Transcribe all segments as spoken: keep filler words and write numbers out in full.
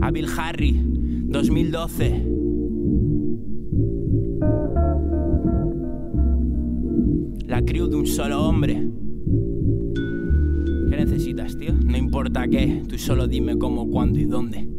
A Bill Harry, dos mil doce. La crew de un solo hombre. ¿Qué necesitas, tío? No importa qué, tú solo dime cómo, cuándo y dónde.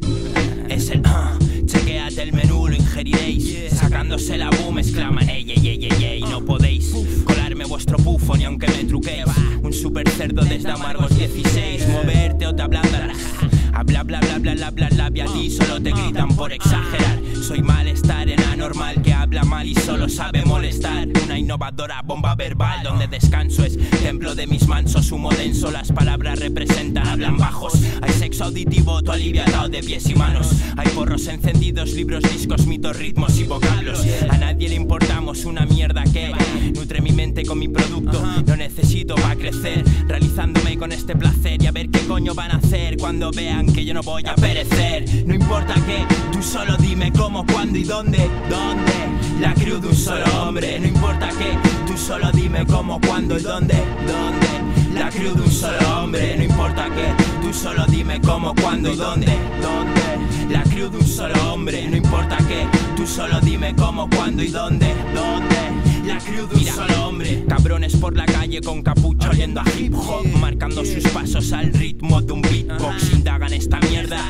Es el uh, chequéate el menú, lo ingeriréis. Sacándose la boom, exclaman ey, ey, ey, ey, ey. No podéis colarme vuestro pufo ni aunque me truquéis. Un super cerdo desde amargos dieciséis. Moverte o te ablandarás. Habla, bla, bla, bla, bla, bla, bla, y a ti solo te gritan por exagerar. Soy malestar en anormal que habla mal y solo sabe molestar. Una innovadora bomba verbal donde descanso es templo de mis mansos. Humo denso, las palabras representan, hablan bajos. Hay sexo auditivo, tu alivio atado de pies y manos. Hay porros encendidos, libros, discos, mitos, ritmos y vocablos. A nadie le importamos una mierda que nutre mi mente con mi producto. No necesito para crecer, realizándome con este placer. Y a ver qué coño van a hacer cuando vean que yo no voy a perecer. No importa qué, tú solo dime cómo, cuándo y dónde. ¿Dónde? La crew de un solo hombre. No importa qué, tú solo dime cómo, cuándo y dónde. ¿Dónde? La crew de un solo hombre. No importa qué, tú solo dime cómo, cuándo y dónde. ¿Dónde? La crew de un solo hombre. No importa qué, tú solo dime cómo, cuándo y dónde. ¿Dónde? La crew de un Mira, solo hombre. Cabrones por la calle con capucha oyendo a hip hop, marcando sus pasos al ritmo de un beatbox. Indagan esta mierda,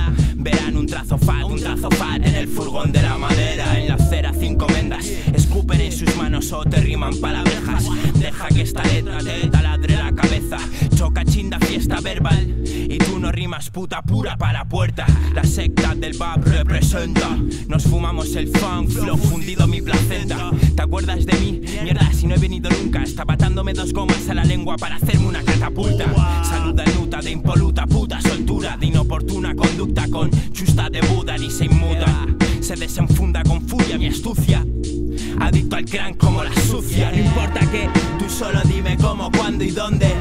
verán un trazo fat, un trazo fat en el furgón de la madera. En la acera cinco mendas, escupen en sus manos o te riman palabrejas. Deja que esta letra te taladre la cabeza. Choca, chinda, fiesta verbal y tú no rimas, puta pura para la puerta. La secta del bab representa. Nos fumamos el funk, flow fundido mi placenta. ¿Te acuerdas de mí? Mierda, si no he venido nunca. Estaba atándome dos gomas a la lengua para hacerme una catapulta. Saluda nuta de impoluta, puta soltura, de inoportuna conducta con chusta de Buda, ni se inmuta. Se desenfunda con furia mi astucia. Adicto al crank como la sucia. No importa qué, tú solo dime cómo, cuándo y dónde.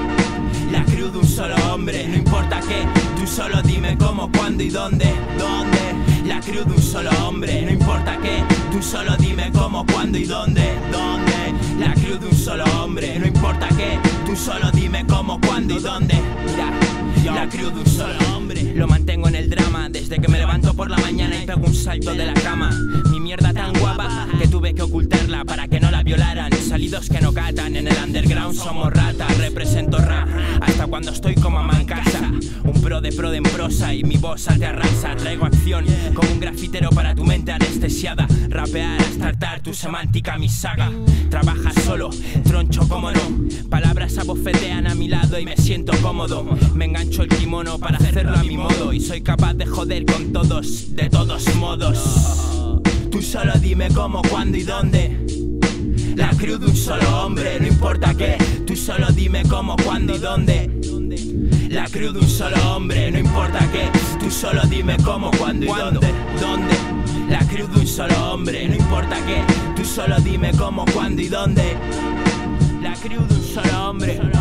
La crew de un solo hombre. No importa qué, tú solo dime cómo, cuándo y dónde. ¿Dónde? La crew de un solo hombre. No importa qué, tú solo dime cómo, cuándo y dónde. ¿Dónde? La crew de un solo hombre. No importa qué, tú solo dime cómo, cuándo y dónde. Mira, la crew de un solo hombre. Lo mantengo en el drama desde que me levanto por la mañana y pego un salto de la cama. Mi mierda tan guapa que tuve que ocultarla para que no la violaran. Salidos que no catan, en el underground somos ratas. Represento rap hasta cuando estoy como mamá en casa. Un pro de pro de en prosa y mi voz te arrasa. Traigo acción como un grafitero para tu mente anestesiada. Rapear hasta hartar tu semántica, mi saga. Trabajas solo, troncho como no. Palabras abofetean a mi lado y me siento cómodo. Me engancho el kimono para hacerlo a mi modo y soy capaz de joder con todos, de todos modos. Tú solo dime cómo, cuándo y dónde. La crew de un solo hombre. No importa qué, tú solo dime cómo, cuándo y dónde. La crew de un solo hombre. No importa qué, tú solo dime cómo, cuándo y dónde. ¿Dónde? La crew de un solo hombre. No importa qué, tú solo dime cómo, cuándo y dónde. La crew de un solo hombre.